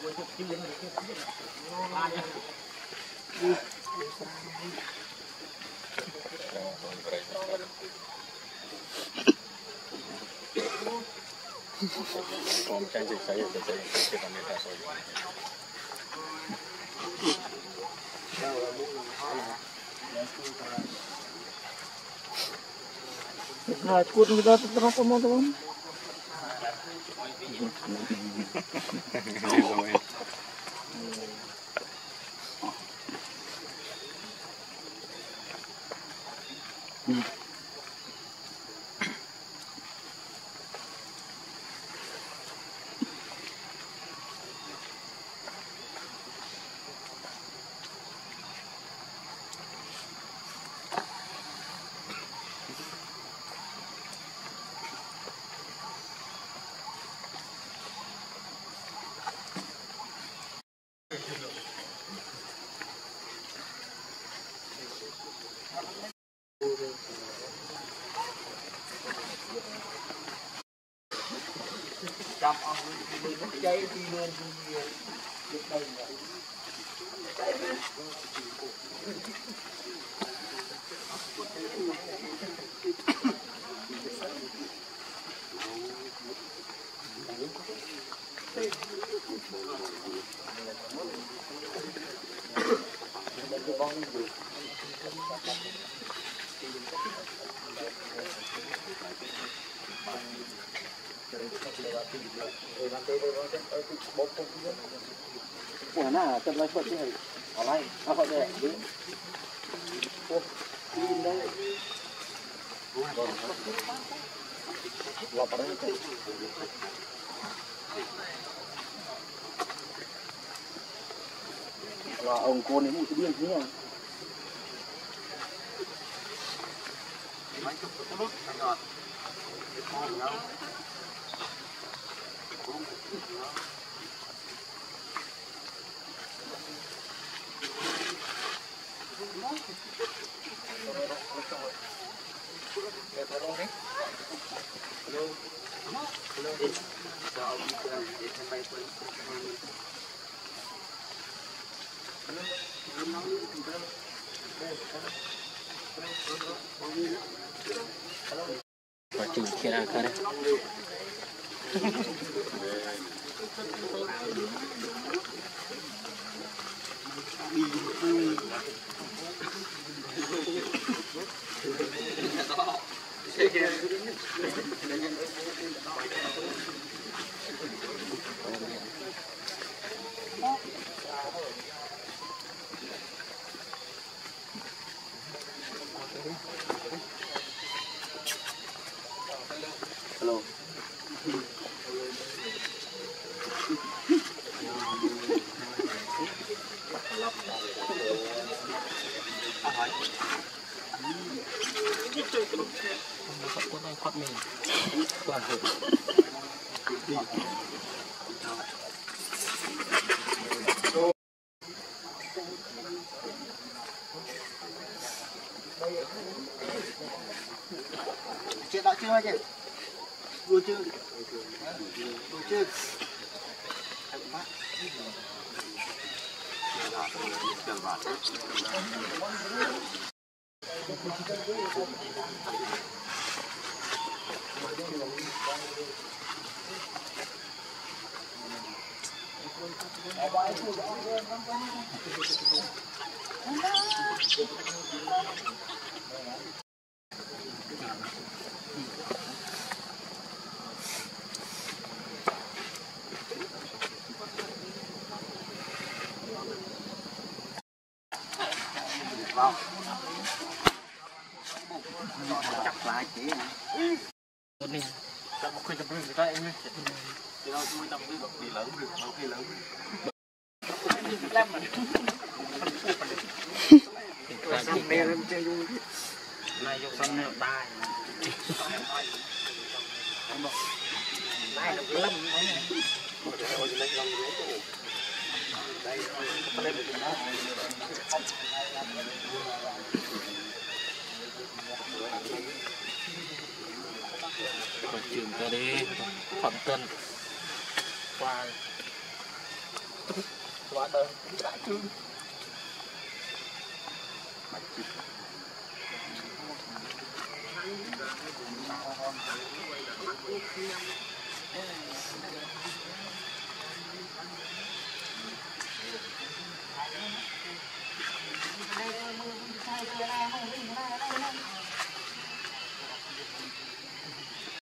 Còn trang dịch saya sẽ còn nên là Nah, cukup kita terus mau teman. Chăm ông nó cháy đi luôn đi đây là nah, terlalu cepat sih. Alai, apa deh? Oh, ini dah. Lapar ni. Là ông cô này một cái điên thế nhỉ? Mấy chục cái lốt thành ngọt. Ngon lắm. Macam kira kira. Hello. Hot mình. Toàn hết. Chuyện đã chưa anh em? Vừa chưa? Vừa chưa? Wow. Chặt lại chị này. Nè. Sao một khi tập luyện người ta em nhé. Thì đâu tôi tập đi bị lớn được, đâu khi lớn. Làm mà. Xong nè em chơi vui. Này vô xong nè tài. Này nó lâm này. Còn trường ta đi khoảng cân qua quá đời đã chưa Hãy subscribe cho kênh Ghiền Mì Gõ để không bỏ lỡ những video hấp dẫn.